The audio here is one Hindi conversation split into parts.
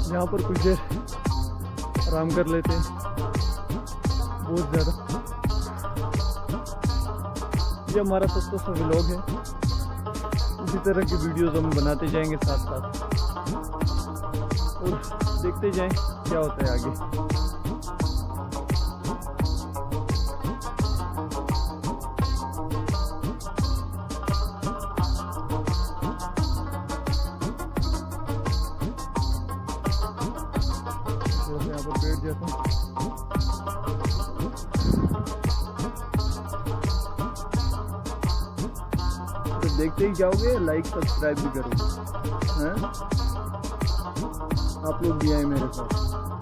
यहाँ पर कुछ देर आराम कर लेते हैं। बहुत ज़्यादा ये हमारा सस्ता सा व्लॉग है। इसी तरह की वीडियोस हम बनाते जाएंगे साथ साथ और देखते जाएं क्या होता है आगे। यहाँ पर बैठ जाता हूँ। तो देखते ही जाओगे, लाइक सब्सक्राइब भी करोगे हैं? आप लोग भी आए मेरे साथ।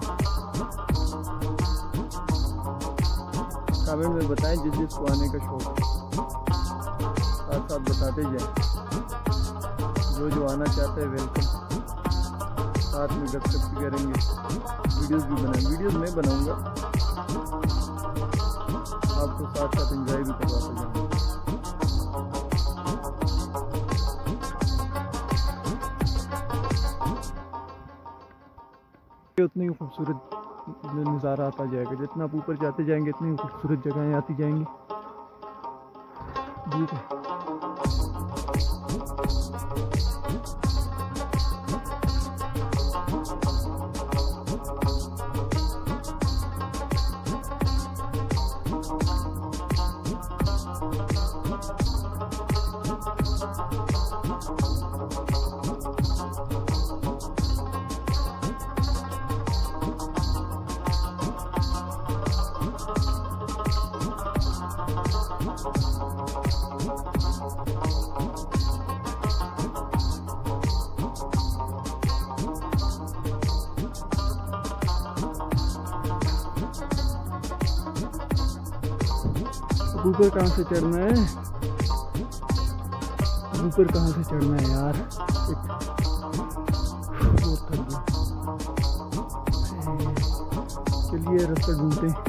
कमेंट में बताएं जिस जिसको आने का शौक है, साथ साथ बताते जाएं। जो आना चाहता है वेलकम। साथ में गपशप भी करेंगे, वीडियोस भी बनाएंगे। वीडियोस मैं बनाऊंगा, आपको साथ साथ एंजॉय भी करवाता जाऊंगा। उतनी ही खूबसूरत नज़ारा आता जाएगा। जितना आप ऊपर जाते जाएंगे इतनी खूबसूरत जगहें आती जाएंगी। धूप है। ऊपर कहाँ से चढ़ना है? ऊपर कहाँ से चढ़ना है यार? बहुत थक गया। चलिए रास्ता ढूंढते हैं।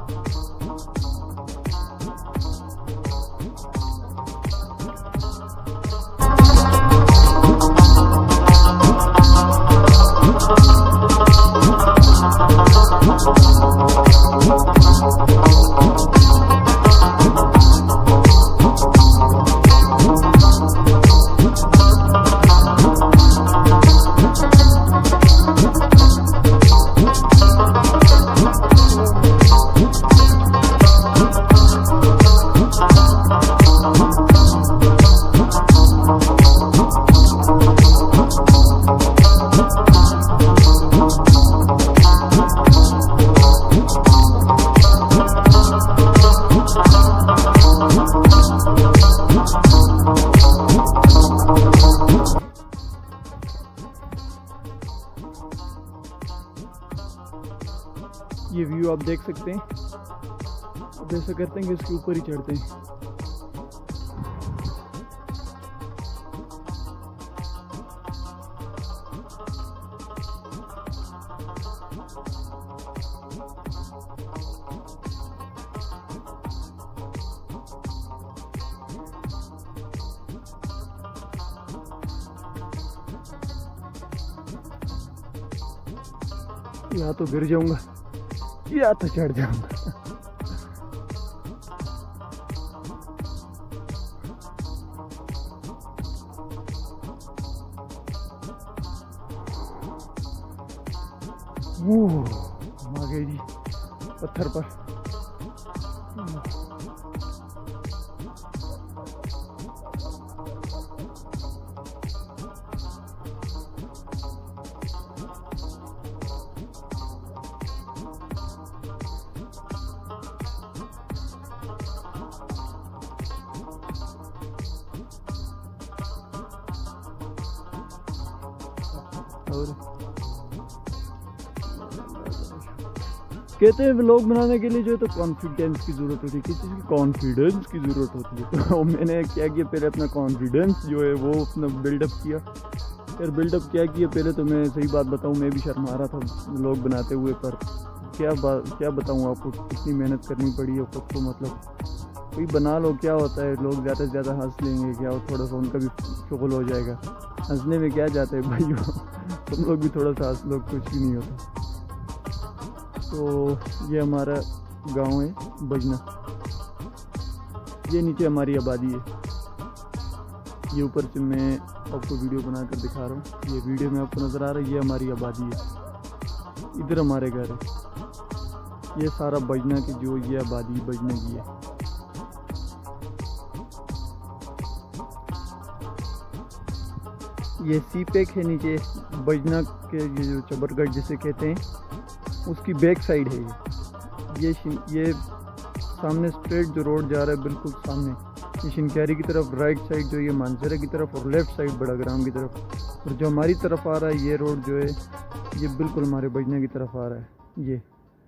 ये व्यू आप देख सकते हैं। अब ऐसा करते हैं कि इसके ऊपर ही चढ़ते हैं। या तो गिर जाऊंगा या तो चढ़ जाऊंगा। हम आ गए जी पत्थर पर। और कहते हैं व्लॉग बनाने के लिए जो है तो कॉन्फिडेंस की ज़रूरत होती है, किसी चीज़ की कॉन्फिडेंस की ज़रूरत होती है। तो मैंने क्या किया, पहले अपना कॉन्फिडेंस जो है वो अपना बिल्डअप किया। फिर बिल्डअप क्या किया, पहले तो मैं सही बात बताऊं, मैं भी शर्मा रहा था व्लॉग बनाते हुए, पर क्या बताऊं आपको, कितनी मेहनत करनी पड़ी है खुद को, मतलब कोई बना लो, क्या होता है, लोग ज़्यादा से ज़्यादा हंस लेंगे, क्या हो, थोड़ा सा उनका भी शुगल हो जाएगा। हंसने में क्या जाता है भाइयों, तुम लोग भी थोड़ा सा हंस लो, कुछ भी नहीं होता। तो ये हमारा गांव है बजना, ये नीचे हमारी आबादी है, ये ऊपर से मैं आपको वीडियो बनाकर दिखा रहा हूँ। ये वीडियो में आपको नज़र आ रहा है, ये हमारी आबादी है, इधर हमारे घर है। ये सारा बजना की जो ये आबादी बजना की है। ये सीपेक है नीचे बजना के, ये जो चबरगढ़ जिसे कहते हैं उसकी बैक साइड है ये सामने स्ट्रेट जो रोड जा रहा है बिल्कुल सामने, ये शिनक्यारी की तरफ, राइट साइड जो ये मानसरा की तरफ, और लेफ़्ट साइड बड़ा ग्राम की तरफ। और जो हमारी तरफ आ रहा है ये रोड जो है ये बिल्कुल हमारे बजना की तरफ आ रहा है।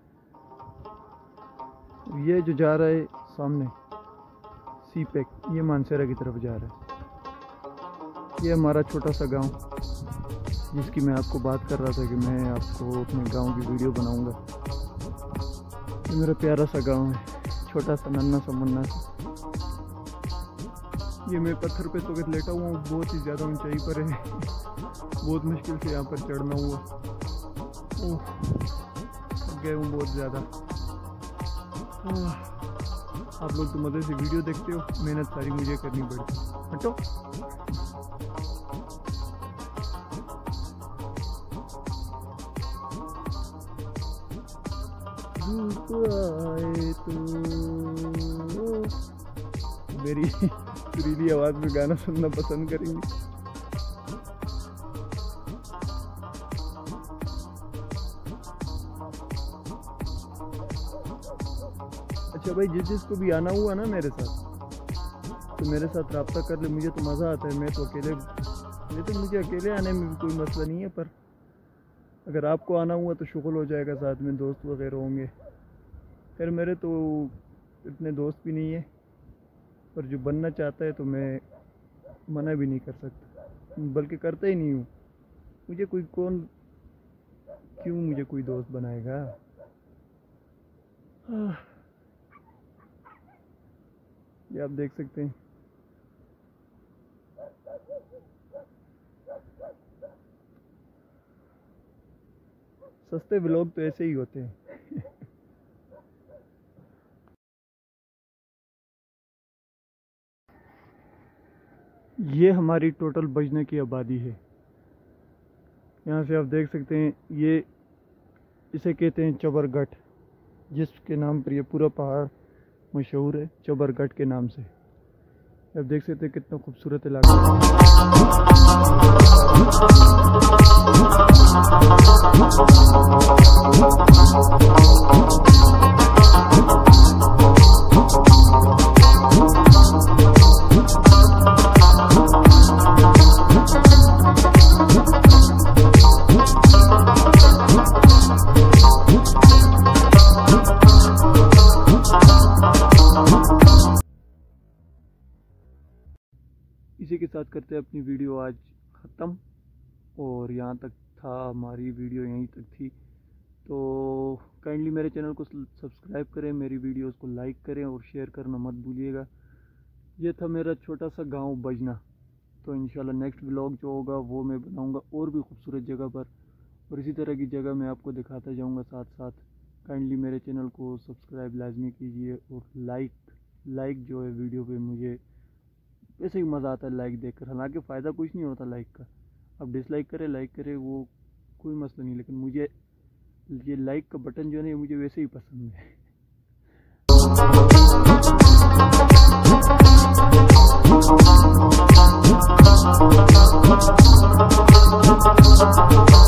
ये जो जा रहा है सामने सीपेक, ये मानसरा की तरफ जा रहा है। ये हमारा छोटा सा गांव जिसकी मैं आपको बात कर रहा था कि मैं आपको अपने गांव की वीडियो बनाऊंगा। ये मेरा प्यारा सा गांव है, छोटा सा नन्ना सा मुन्ना सा। ये मैं पत्थर पे तो लेटा हुआ हूँ, बहुत ही ज़्यादा ऊंचाई पर है, बहुत मुश्किल से यहाँ पर चढ़ना हुआ। ओह, थक गया हूँ बहुत ज़्यादा। आप लोग तो मज़े से वीडियो देखते हो, मेहनत सारी मुझे करनी पड़ती। हटो। आए तो मेरी सुरीली आवाज़ में गाना सुनना पसंद करेंगे। अच्छा भाई, जिसको भी आना हुआ ना मेरे साथ, तो मेरे साथ रब्ता कर ले, मुझे तो मज़ा आता है। मैं तो मुझे अकेले आने में भी कोई मसला नहीं है, पर अगर आपको आना हुआ तो शुगल हो जाएगा, साथ में दोस्त वगैरह होंगे। खैर मेरे तो इतने दोस्त भी नहीं है, पर जो बनना चाहता है तो मैं मना भी नहीं कर सकता, बल्कि करता ही नहीं हूँ। मुझे कोई दोस्त बनाएगा। ये आप देख सकते हैं, सस्ते व्लॉग तो ऐसे ही होते हैं। ये हमारी टोटल बजना की आबादी है। यहाँ से आप देख सकते हैं, ये इसे कहते हैं चबरगढ़, जिसके नाम पर ये पूरा पहाड़ मशहूर है, चबरगढ़ के नाम से। आप देख सकते हैं कितना खूबसूरत इलाका इसी के साथ करते हैं अपनी वीडियो आज ख़त्म। और यहाँ तक था हमारी वीडियो, यहीं तक थी। तो काइंडली मेरे चैनल को सब्सक्राइब करें, मेरी वीडियोस को लाइक करें और शेयर करना मत भूलिएगा। ये था मेरा छोटा सा गांव बजना। तो इंशाल्लाह नेक्स्ट व्लॉग जो होगा वो मैं बनाऊंगा और भी खूबसूरत जगह पर, और इसी तरह की जगह मैं आपको दिखाता जाऊंगा साथ साथ। काइंडली मेरे चैनल को सब्सक्राइब लाजमी कीजिए, और लाइक जो है वीडियो पे, मुझे वैसे ही मज़ा आता है लाइक देखकर। हालांकि फ़ायदा कुछ नहीं होता लाइक का, अब डिसलाइक करें लाइक करें वो कोई मसला नहीं, लेकिन मुझे ये लाइक का बटन जो है ना, मुझे वैसे ही पसंद है।